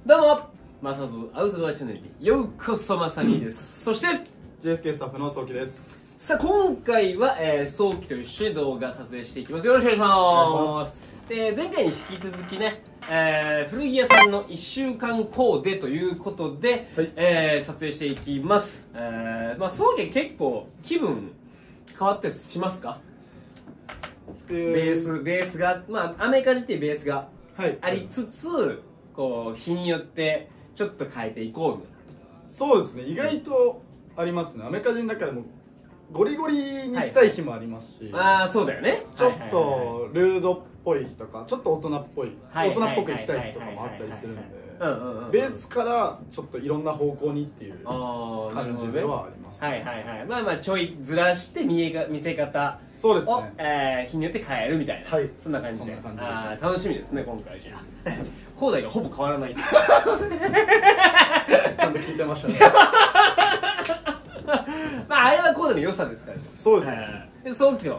どうもマサズアウトドアチャンネルにようこそ。まさにです。そして JFK スタッフの早期です。 さあ今回は、早期と一緒に動画撮影していきます。よろしくお願いします。で前回に引き続きね、古着屋さんの1週間コーデということで、はい、撮影していきます。まあ早期結構気分変わったりしますか？ベースが、まあアメカジっていうベースがありつつ、はい、こう日によってちょっと変えていこうみたいな。 そうですね、意外とありますね。アメカジの中でもゴリゴリにしたい日もありますし、 ああそうだよね。 ちょっとルードっぽい日とかちょっと大人っぽい、大人っぽくいきたい日とかもあったりするんで、ベースからちょっといろんな方向にっていう感じではあります。 はいはいはい。まあまあちょいずらして見せ方そうですを、 ね、 日によって変えるみたいな、はい、そんな感じで。ああ楽しみですね今回。じゃあコーダイがほぼ変わらないちゃんと聞いてましたねまああれはコーダイの良さですからね。 そうですね。 で早期の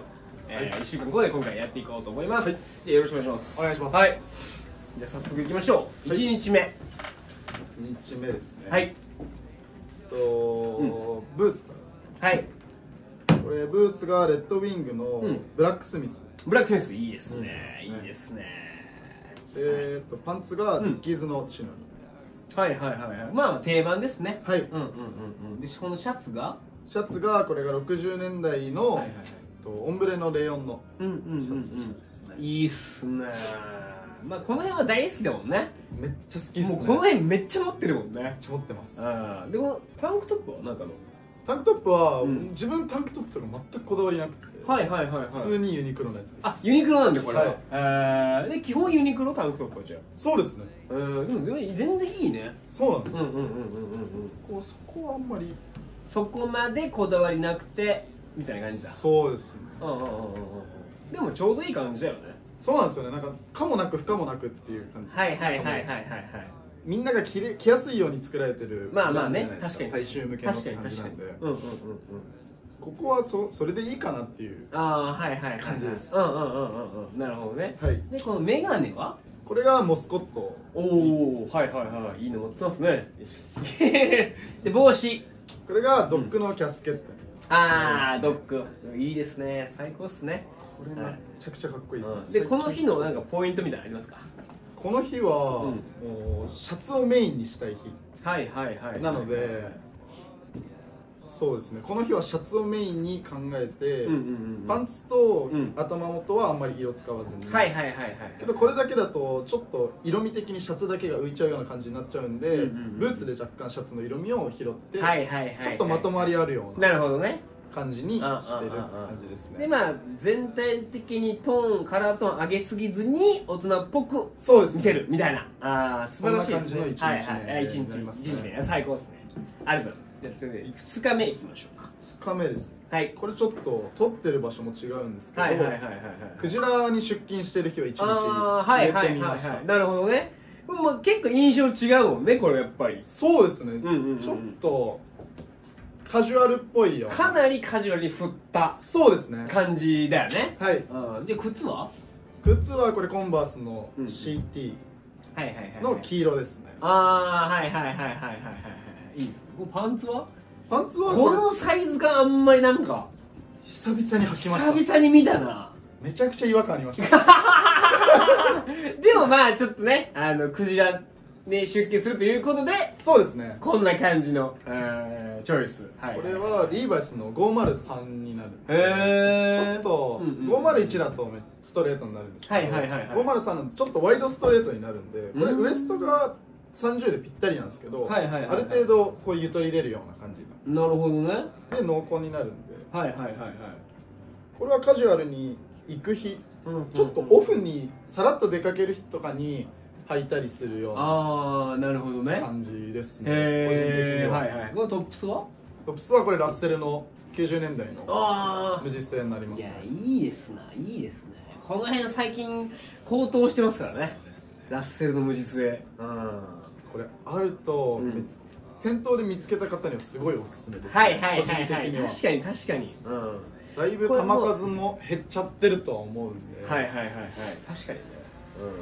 1週間後で今回やっていこうと思います。じゃあよろしくお願いします。 お願いします。 はい、じゃあ早速いきましょう。1日目。 1日目ですね。 はい。 ブーツからですね。 はい。 これブーツがレッドウィングのブラックスミス。 ブラックスミスいいですね。いいですね。 パンツがディッキーズのチノに。 はいはいはいはい。まあ定番ですね。 はい。 でこのシャツがこれが60年代のオンブレのレイヨンのシャツですね。 いいっすね。まあこの辺は大好きだもんね。 めっちゃ好きっすね。 もうこの辺めっちゃ持ってるもんね。めっちゃ持ってます。 でこのタンクトップはなんかのタンクトップは自分タンクトップとか全くこだわりなくて、普通にユニクロのやつです。 あ、ユニクロなんでこれは。で基本ユニクロタンクトップはじゃあ。 そうですね。 でも全然いいね。 そうなんですよ。そこはあんまりそこまでこだわりなくてみたいな感じだ。 そうですね。 でもちょうどいい感じだよね。 そうなんですよね。なんか可もなく不可もなくっていう感じ。 はいはい。 みんなが着やすいように作られてる。 まあまあね、確かに大衆向けの感じなんで。ここはそれでいいかなっていう感じです。 なるほどね。でこのメガネはこれがモスコット。 おお、はいいいの持ってますね。で帽子、 これがドッグのキャスケット。 ああドッグいいですね。最高っすね。 これめちゃくちゃかっこいいですね。でこの日のなんかポイントみたいなのありますか？ この日はもうシャツをメインにしたい日なので、そうですね、この日はシャツをメインに考えて、パンツと頭元はあんまり色使わずに、けどこれだけだとちょっと色味的にシャツだけが浮いちゃうような感じになっちゃうんで、ブーツで若干シャツの色味を拾ってちょっとまとまりあるような感じにしてる感じですね。でまあ全体的にカラートーン上げすぎずに大人っぽく見せるみたいな、素晴らしいですね。1日目最高ですね。ありがとうございます。じゃあ次2日目いきましょうか。 2日目ですね。はい、これちょっと撮ってる場所も違うんですけど、クジラに出勤してる日は1日入れてみました。 なるほどね。結構印象違うもんねこれやっぱり。 そうですね、ちょっとカジュアルっぽいよ。 かなりカジュアルに振ったそうですね感じだよね。 はい。 で靴はこれコンバースの CT の黄色ですね。 いいですね。パンツはこのサイズがあんまりなんか久々に履きました。 久々に見たな。 めちゃくちゃ違和感ありましたでもまあちょっとねクジラね出勤するということで、 そうですね、 こんな感じのチョイス。 これはリーバイスの503になる。ちょっと501だとストレートになるんですけど、503のちょっとワイドストレートになるんで、これウエストが30でぴったりなんですけど、ある程度こうゆとり出るような感じなるほどね。 で濃厚になるんで、これはカジュアルに行く日、ちょっとオフにさらっと出かける日とかに履いたりするような感じですね。個人的には。 このトップスはこれラッセルの90年代の無実製になります。 いやいいですね。この辺最近高騰してますからね、ラッセルの無実製。 これあると店頭で見つけた方にはすごいおすすめです。 確かに。 だいぶ球数も減っちゃってるとは思うんで。 確かにね。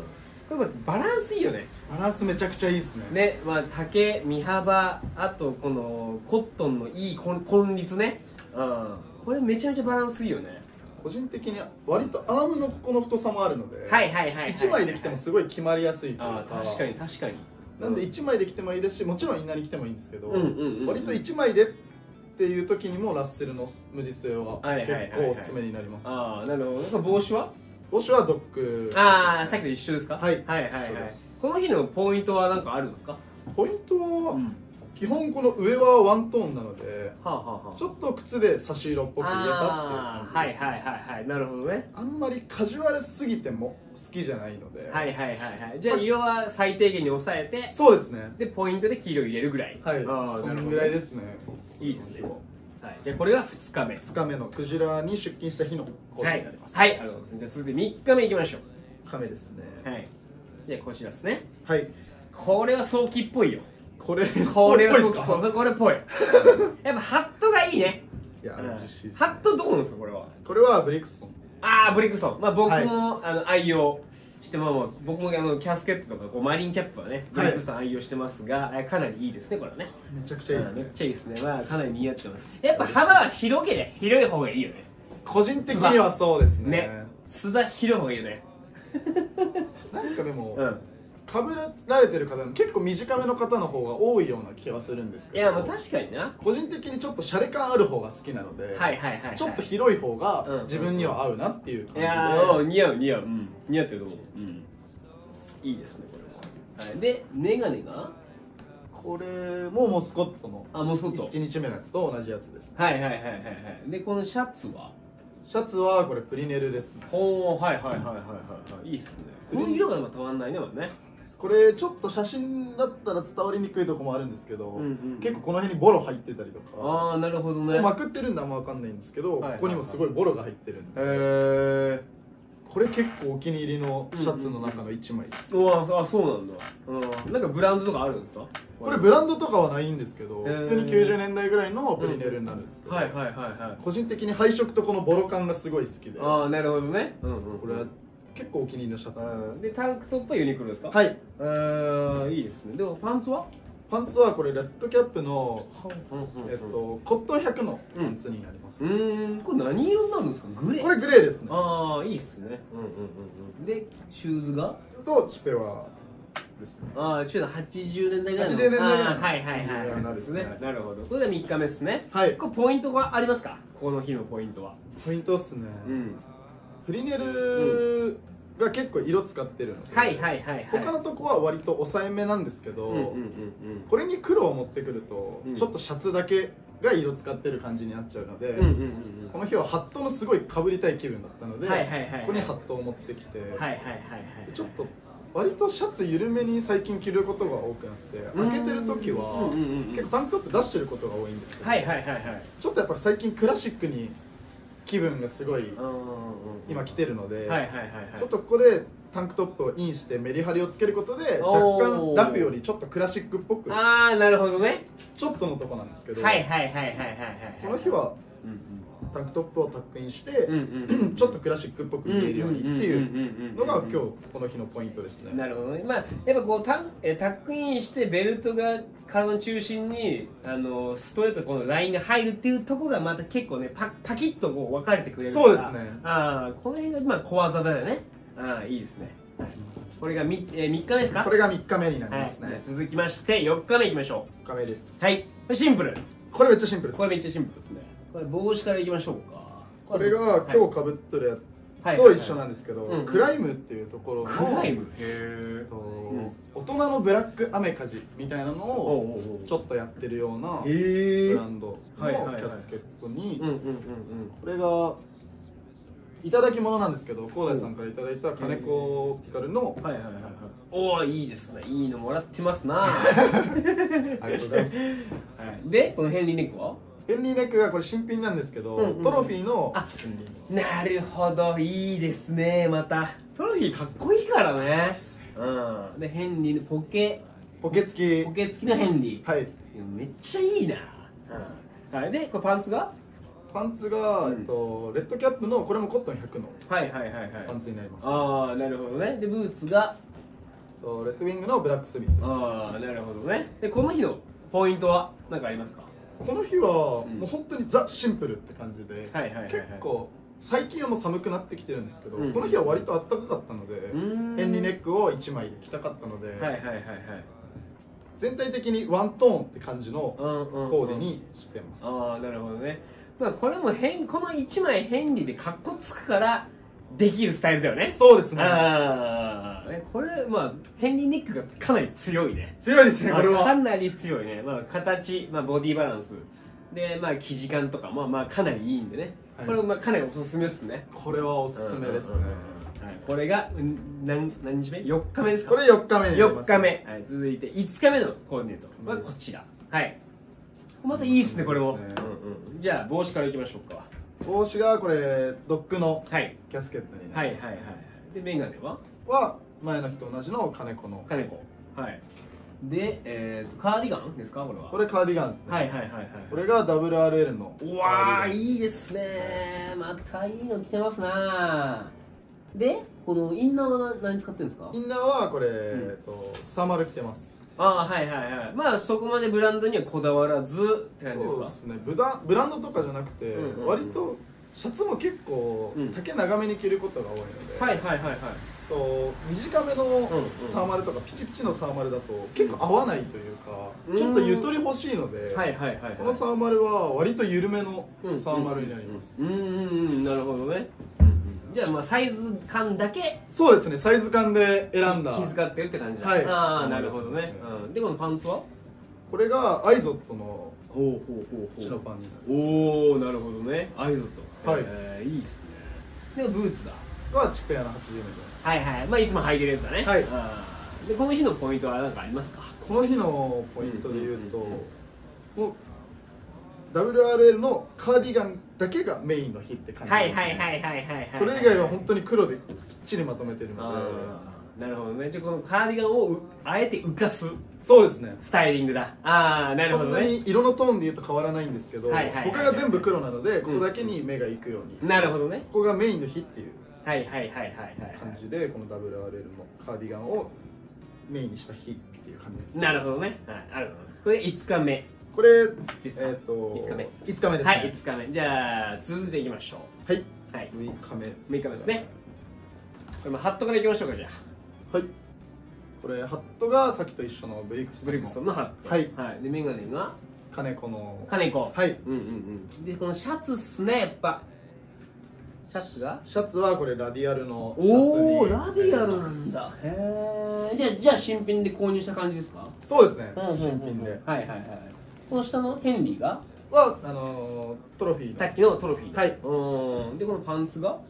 やっぱバランスいいよね。 バランスめちゃくちゃいいですね。 ね、まあ丈、身幅、あとこのコットンのいい混率ね。うん、これめちゃめちゃバランスいいよね。 個人的に割とアームのここの太さもあるので、 1 枚で着てもすごい決まりやすいというか。 確かに確かに。 なんで1枚で着てもいいですし、もちろんインナーに着てもいいんですけど、割と1枚でっていう時にもラッセルの無地据えは結構おすすめになります。 ああ、なるほど。帽子は？ 帽子はドッグ。 ああ、さっきと一緒ですか？ はいはいはいはい。この日のポイントは何かあるんですか？ ポイントは、基本この上はワントーンなので、ちょっと靴で差し色っぽく入れたっていう感じです。 はい、なるほどね。 あんまりカジュアルすぎても好きじゃないので、 じゃあ色は最低限に抑えて、 そうですね。 でポイントで黄色入れるぐらい。 はい、そのぐらいですね。 いいですね。はい、じゃあこれが2日目。 2日目のクジラに出勤した日のコーデになります。 はい、ありがとうございます。じゃあ続いて3日目いきましょう。 3日目ですね。 はい。じゃあこちらですね。 はい。 これは早期っぽいよ。 これは早期。これっぽい。やっぱハットがいいね。 いや、嬉しいです。 ハットどこのですかこれは？ これはブリクソン。 ああ、ブリクソン。まあ僕も愛用して僕もキャスケットとかマリンキャップはね、ブリクソン愛用してますが、かなりいいですねこれはね。 めちゃくちゃいいですね。 めっちゃいいですね。まあかなり似合ってます。やっぱ幅は広い方がいいよね。 個人的にはそうですね。 津田広い方がいいよね。 なんかでも。かぶられてる方も結構短めの方の方が多いような気はするんですけど、 いや、まあ確かにな。 個人的にちょっとシャレ感ある方が好きなので、ちょっと広い方が自分には合うなっていう感じで。 いやー、似合う、似合ってると思う。いいですねこれは。でメガネがこれもモスコットの1日目のやつと同じやつです。 でこのシャツはこれプリネルですね。 おお、いいっすね。この色がたまんないね。 これちょっと写真だったら伝わりにくいところもあるんですけど、結構この辺にボロ入ってたりとか。 ああ、なるほどね。 まくってるんであんま分かんないんですけど、ここにもすごいボロが入ってるんで、これ結構お気に入りのシャツの中の1枚です。 あ、そうなんだ。なんかブランドとかあるんですか？ これブランドとかはないんですけど、普通に90年代ぐらいのプリネルになるんですけど、個人的に配色とこのボロ感がすごい好きで。 ああ、なるほどね。 これは結構お気に入りのシャツなんです。 でタンクトップはユニクロですか？ はい。 いいですね。でもパンツはこれレッドキャップのコットン100のパンツになります。 これ何色になるんですか？グレー。 これグレーですね。 ああ、いいっすね。でシューズがチペワですね。 ああ、チペワ80年代ぐらいの。 80年代ぐらいの。 はいですね。なるほど。これで3日目ですね。 はい。 これポイントがありますか？この日のポイントは。 ポイントっすね。フリネルが結構色使ってるので、他のとこは割と抑えめなんですけど、これに黒を持ってくるとちょっとシャツだけが色使ってる感じになっちゃうので、この日はハットのすごいかぶりたい気分だったので、ここにハットを持ってきて、ちょっと割とシャツ緩めに最近着ることが多くなって、開けてる時は結構タンクトップ出してることが多いんですけど、ちょっとやっぱ最近クラシックに気分がすごい今来てるので、ちょっとここでタンクトップをインしてメリハリをつけることで若干ラフよりちょっとクラシックっぽく、 ああ、なるほどね。 ちょっとのとこなんですけど、この日はタンクトップをタックインしてちょっとクラシックっぽく見えるようにっていうのが今日この日のポイントですね。 なるほどね。まあやっぱこうタックインしてベルトが体の中心にストレートこのラインが入るっていうところがまた結構ねパキッとこう分かれてくれるから。 そうですね。 この辺がまあ小技だよね。いいですね。これが3日目ですか？ これが3日目になりますね。 続きまして4日目いきましょう。 4日目です。 はい。シンプル。 これめっちゃシンプルです。 これめっちゃシンプルですね。これ帽子からいきましょうか。 これが今日かぶっとるやつと一緒なんですけど、クライムっていうところの大人のブラックアメカジみたいなのをちょっとやってるようなブランドのキャスケットに、これがいただき物なんですけど、広大さんからいただいた金子ピカルの、 おお、いいですね。いいのもらってますな。ありがとうございます。 でこのヘンリーネックは？ ヘンリーネックがこれ新品なんですけど、トロフィーの。 なるほど、いいですね。またトロフィーかっこいいからね。でヘンリーのポケ付きのヘンリー、めっちゃいいな。でこれパンツがレッドキャップのこれもコットン100のパンツになります。 ああ、なるほどね。でブーツがレッドウィングのブラックスミス。 ああ、なるほどね。でこの日のポイントは何かありますか？ この日はもう本当にザ・シンプルって感じで、結構最近はもう寒くなってきてるんですけど、この日は割と暖かかったので、ヘンリーネックを1枚着たかったので、全体的にワントーンって感じのコーデにしてます。 ああ、なるほどね。まあこれもこの1枚ヘンリーでカッコつくからできるスタイルだよね。 そうですね。 これまあヘンリーネックがかなり強いね。 強いですね、これは。 かなり強いね。まあ形、まあボディバランスで、まあ生地感とかまあかなりいいんでね。これまあかなりおすすめですね。 これはおすすめですね。 これが何日目？4日目ですか？ これ4日目になります。 4日目。続いて5日目のコーディネートはこちら。はい。またいいっすね、これも。じゃあ帽子からいきましょうか。 帽子がこれドッグのキャスケットになります。 でメガネは前の日と同じの金子の。 金子。はい。でカーディガンですか、これは？これカーディガンですね。これが WRL の。 うわー、いいですね。またいいの着てますな。でこのインナーは何使ってるんですか？ インナーはこれサーマル着てます。 ああ、まあそこまでブランドにはこだわらずって感じですか？ そうですね。ブランドとかじゃなくて、割とシャツも結構丈長めに着ることが多いので、短めのサーマルとかピチピチのサーマルだと結構合わないというか、ちょっとゆとり欲しいので、このサーマルは割と緩めのサーマルになります。 なるほどね。じゃあまあサイズ感だけ。 そうですね、サイズ感で選んだ。 気遣ってるって感じだ。ああ、なるほどね。でこのパンツはこれがアイゾットの白パンになります。 おお、なるほどね。アイゾット。いいっすね。でブーツはチッペアの80 年。まあいつも履いてるやつだね。でこの日のポイントは何かありますか？ この日のポイントで言うと、もうWRL のカーディガンだけがメインの日って感じですね。それ以外は本当に黒できっちりまとめてるので。なるほどね。じゃあこのカーディガンをあえて浮かす。 そうですね。 スタイリングだ。ああ、なるほどね。 そんなに色のトーンで言うと変わらないんですけど、他が全部黒なのでここだけに目が行くように。 なるほどね。 ここがメインの日っていう感じで、この WRL のカーディガンをメインにした日っていう感じです。 なるほどね。ありがとうございます。これ5日目。 これ 5日目。 5日目ですね。 はい、5日目。じゃあ続いていきましょう。はい。6日目。 6日目ですね。これハットからいきましょうか、じゃあ。はい。これハットがさっきと一緒のブリクソンのハット。はい。でメガネが金子の。 金子。 はい。 でこのシャツっすね、やっぱ。シャツはこれラディアルの。 おお、ラディアルなんだ。へえ。じゃあ新品で購入した感じですか？ そうですね。新品で。 この下のヘンリーがトロフィー。 さっきのトロフィー。 はい。 でこのパンツが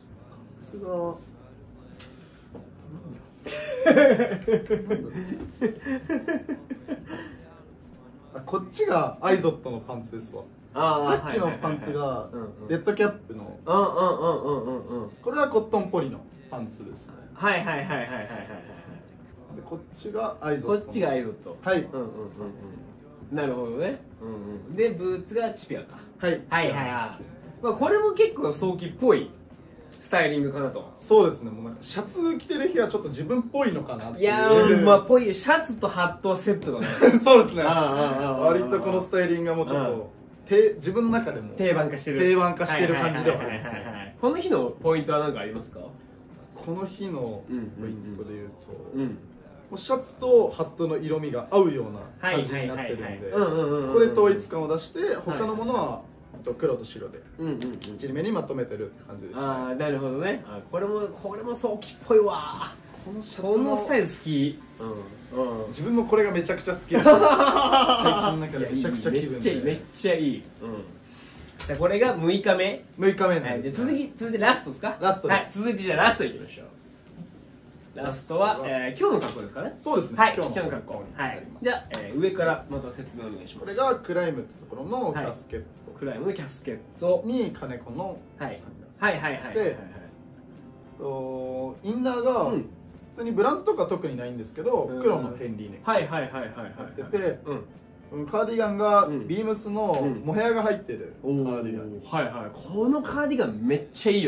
こっちがアイゾットのパンツですわ。さっきのパンツがレッドキャップの。これはコットンポリのパンツです。こっちがアイゾット。 こっちがアイゾット。なるほどね。でブーツがチピアか。まあこれも結構早期っぽいスタイリングかなと。 そうですね。もうなんかシャツ着てる日はちょっと自分っぽいのかなっていう。 いやまあぽい。シャツとハットはセットだね。 そうですね。割とこのスタイリングがもうちょっと自分の中でも定番化してる感じではありますね。 この日のポイントは何かありますか？ この日のポイントで言うと、シャツとハットの色味が合うような感じになってるんで、これ統一感を出して他のものは黒と白できっちりめにまとめてるって感じですね。 ああ、なるほどね。これも早期っぽいわ。このスタイル好き。 自分もこれがめちゃくちゃ好きです。最近の中でめちゃくちゃ気分で。 めっちゃいい。これが6日目。 6日目なんで。 続いてラストですか？ ラストです。 続いてじゃあラストいきましょう。ラストは今日の格好ですかね？ そうですね。 今日の格好。じゃあ上からまた説明お願いします。 これがクライムってところのキャスケット。 クライムのキャスケットに金子の。 でインナーが普通にブランドとか特にないんですけど、黒のヘンリーネック入ってて、カーディガンがビームスのモヘアが入ってるカーディガン。 このカーディガンめっちゃいいよね。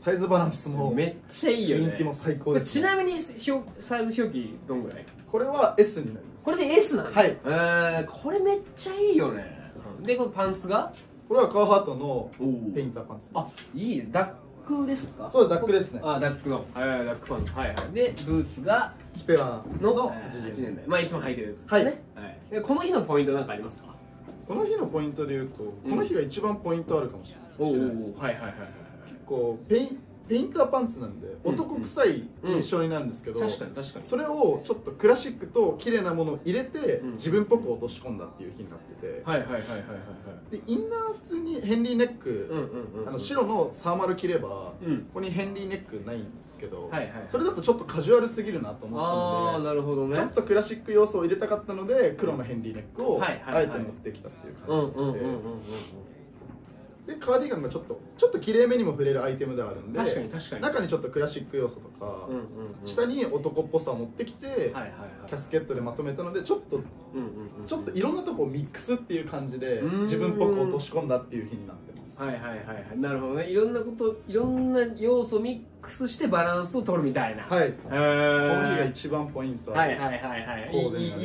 サイズバランスもめっちゃいいよね。 人気も最高です、 ちなみにサイズ表記どんぐらい？ これは S になります。 これで S なんだ。 はい。 これめっちゃいいよね。でこのパンツがこれはカーハートのペインターパンツ。 あ、いいね。ダックですか？ そう、ダックですね。 あ、ダックの、ダックパンツ。はいはい。でブーツがチペアの 80年代。まあいつも履いてるやつですね。はい。この日のポイントなんかありますか？ この日のポイントで言うと、この日が一番ポイントあるかもしれないです。 はいはいはいはい。 結構ペインターパンツなんで男臭い印象になるんですけど、 確かに確かに。 それをちょっとクラシックと綺麗なものを入れて自分っぽく落とし込んだっていう日になってて、 はいはいはいはいはい。 でインナー普通にヘンリーネック、白のサーマル着ればここにヘンリーネックないんですけど、それだとちょっとカジュアルすぎるなと思ったので、 なるほどね、 ちょっとクラシック要素を入れたかったので黒のヘンリーネックをあえて持ってきたっていう感じなので、カーディガンがちょっと綺麗めにも触れるアイテムではあるんで、 確かに確かに、 中にちょっとクラシック要素とか、下に男っぽさを持ってきてキャスケットでまとめたので、ちょっといろんなとこをミックスっていう感じで自分っぽく落とし込んだっていう日になってます。 はいはいはいはい、なるほどね。いろんなこといろんな要素をミックスしてバランスを取るみたいな。 はい、この日が一番ポイント。 はいはいはいはい、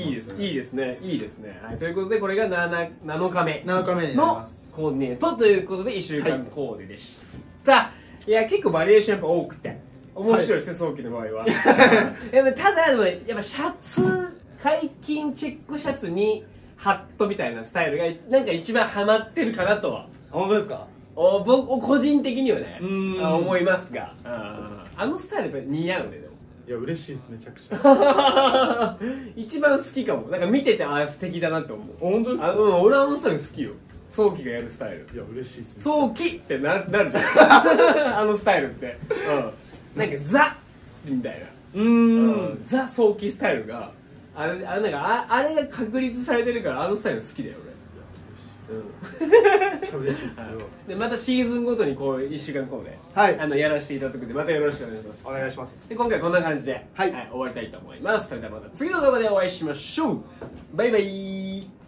いいですいいですねいいですね。はい、ということでこれが7日目になりますコーディネートということで1週間コーデでした、いや結構バリエーションやっぱ多くて面白いですね、早期の場合は。ただでもやっぱシャツ、解禁チェックシャツにハットみたいなスタイルがなんか一番ハマってるかなとは。 本当ですか？ 僕個人的にはね思いますが、あのスタイルやっぱ似合うね。でもいや嬉しいです、めちゃくちゃ。 一番好きかも。なんか見てて素敵だなって思う。 本当ですか？ 俺はあのスタイル好きよ。早期がやるスタイル。 いや嬉しいですね。 早期ってなるじゃん。あのスタイルって、なんかザみたいな、ザ早期スタイルがあれが確立されてるから、あのスタイル好きだよ俺。 めっちゃ嬉しいですよ。 でまたシーズンごとにこう1週間コーデ、やらせていただくので、またよろしくお願いします。 お願いします。 で今回こんな感じで、終わりたいと思います。それではまた次の動画でお会いしましょう。バイバイ。